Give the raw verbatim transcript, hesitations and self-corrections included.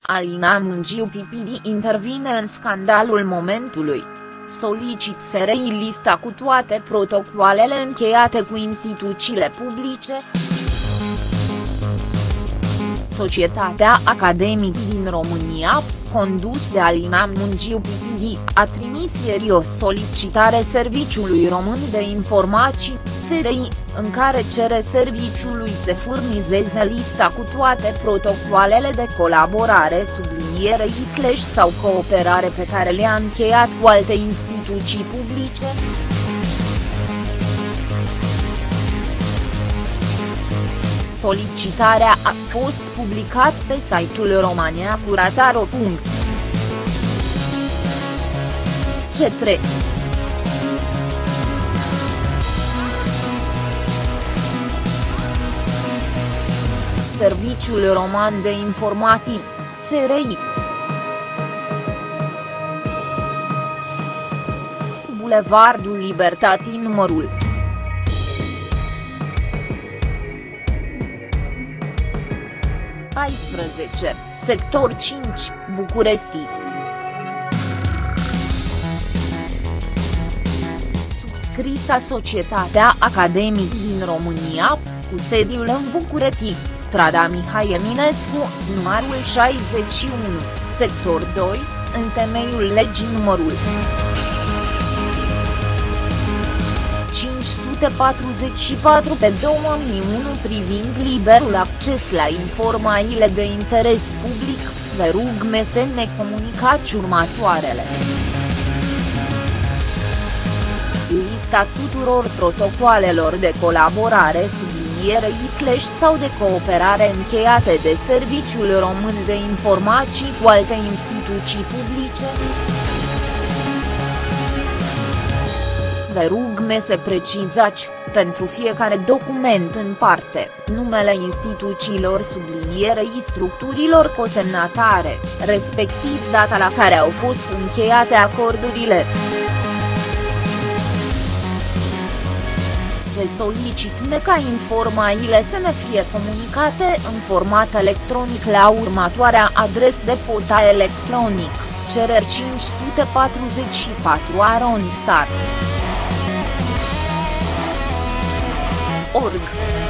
Alina Mungiu Pipidi intervine în scandalul momentului. Solicit S R I lista cu toate protocoalele încheiate cu instituțiile publice. Societatea Academic din România, condus de Alina Mungiu Pipidi, a trimis ieri o solicitare Serviciului Român de Informații, S R I, în care cere serviciului să furnizeze lista cu toate protocoalele de colaborare sublinierei slash sau cooperare pe care le-a încheiat cu alte instituții publice. Solicitarea a fost publicat pe site-ul romaniacurataro punct c trei. Serviciul Roman de Informații, S R I. Bulevardul Libertatii numărul paisprezece, sector cinci, București. Subscrisă Societatea Academic din România, cu sediul în București, strada Mihai Eminescu, numărul șaizeci și unu, sector doi, în temeiul legii numărul cinci sute patruzeci și patru pe două mii unu privind liberul acces la informațiile de interes public, vă rugăm să ne comunicați următoarele. Lista tuturor protocoalelor de colaborare sublinierei slash sau de cooperare încheiate de Serviciul Român de Informații cu alte instituții publice. Vă rugăm să precizați, pentru fiecare document în parte, numele instituțiilor sublinierei structurilor cosemnatare, respectiv data la care au fost încheiate acordurile. Vă solicităm ca informațiile să ne fie comunicate în format electronic la următoarea adresă de poștă electronic, cereri cinci sute patruzeci și patru arondisar punct org.